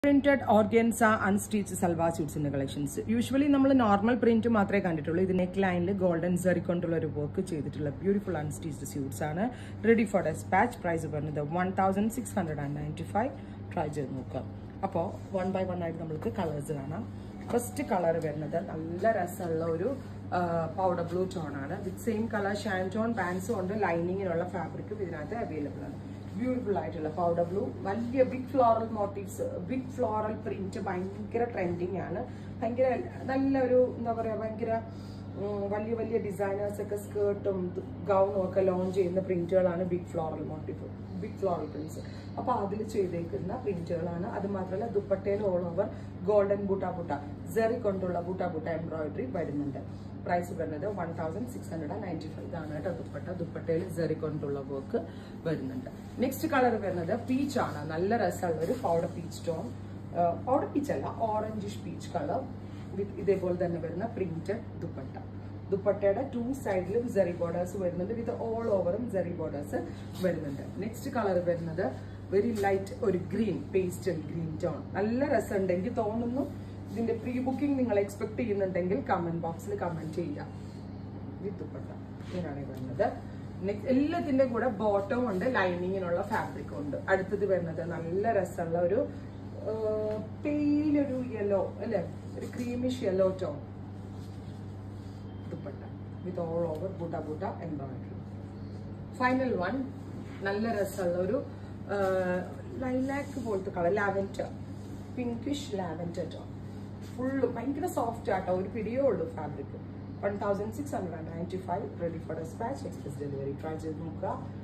Printed organza unstitched salwar suits in the collections. Usually, we normal print മാത്രമേ കണ്ടിട്ടുള്ളൂ. ഇത് neck line golden zari കൊണ്ടുള്ള ഒരു work ചെയ്തിട്ടുള്ള beautiful unstitched suits ആണ്. Ready for dispatch. Price വരുന്നത് 1695. Try ചെയ്ത് നോക്കാം. അപ്പോൾ 1 by 1 ആയിട്ട് നമുക്ക് കളേഴ്സ് കാണാം. ഫസ്റ്റ് കളർ വരുന്നത് നല്ല രസമുള്ള ഒരു പൗഡർ ബ്ലൂ ടോൺ ആണ്. വിത്ത് സെയിം കളർ ഷാൻറ്റോൺ പാൻസും ഉണ്ട്. ലൈനിങ്ങിനുള്ള ഫാബ്രിക്കും ഇതിനകത്ത് അവൈലബിൾ ആണ്. Beautiful ആയിട്ടുള്ള പൗഡർ ബ്ലൂ വലിയ big floral motifs big floral print ഭയങ്കര ട്രെൻഡിങ് ആണ്. ഭയങ്കര നല്ലൊരു എന്താ പറയുക ഭയങ്കര വലിയ വലിയ ഡിസൈനേഴ്സ് ഒക്കെ സ്കേർട്ടും ഗൗണും ഒക്കെ ലോഞ്ച് ചെയ്യുന്ന പ്രിന്റുകളാണ് big floral motif big floral prints. അപ്പോൾ അതിൽ ചെയ്തേക്കുന്ന പ്രിന്റുകളാണ്. അത് മാത്രമല്ല ദുപ്പട്ടയിൽ all over golden buta zari കൊണ്ടുള്ള ബൂട്ട എംബ്രോയിഡറി വരുന്നുണ്ട്. പ്രൈസ് വരുന്നത് 1695 ഇതാണ് കേട്ടോ. ദുപ്പട്ടയിൽ സെറി കൊണ്ടുള്ള വർക്ക് വരുന്നുണ്ട്. നെക്സ്റ്റ് കളർ വരുന്നത് പീച്ച് ആണ്. നല്ല രസമുള്ള ഒരു powder peach tone. Powder peach അല്ല, ഓറഞ്ചിഷ് പീച്ച് കളർ വിത്ത് ഇതേപോലെ തന്നെ വരുന്ന പ്രിന്റഡ് ദുപ്പട്ട. ദുപ്പട്ടയുടെ 2 സൈഡിലും സെറി ബോർഡേഴ്സ് വരുന്നുണ്ട്. വിത്ത് ഓൾ ഓവറും സെറി ബോർഡേഴ്സ് വരുന്നുണ്ട്. നെക്സ്റ്റ് കളർ വരുന്നത് വെരി ലൈറ്റ് ഒരു ഗ്രീൻ പേസ്റ്റൽ ഗ്രീൻ ടോൺ. നല്ല രസമുണ്ട്. എനിക്ക് തോന്നുന്നു ഇതിന്റെ പ്രീ ബുക്കിംഗ് നിങ്ങൾ എക്സ്പെക്ട് ചെയ്യുന്നുണ്ടെങ്കിൽ കമന്റ് ബോക്സിൽ കമന്റ് ചെയ്യാം. വിത്ത് ദുപ്പട്ട ഇങ്ങനെയാണ് വരുന്നത്. എല്ലാത്തിന്റെ കൂടെ ബോട്ടവും ഉണ്ട്, ലൈനിങ്ങിനുള്ള ഫാബ്രിക്കും ഉണ്ട്. അടുത്തത് വരുന്നത് നല്ല രസമുള്ള ഒരു പെയിലൊരു യെല്ലോ അല്ലെ, ഒരു creamish yellow tone dupatta with all over buta embroidery. Final one നല്ല രസമുള്ള ഒരു ലൈലാക്ക് പോലത്തെ colour, lavender pinkish lavender tone. Full ഭയങ്കര സോഫ്റ്റ് ആട്ടോ, ഒരു പിടിയേ ഉള്ളൂ fabric. 1695 ready for dispatch, express delivery. Try ചെയ്ത് നോക്കുക.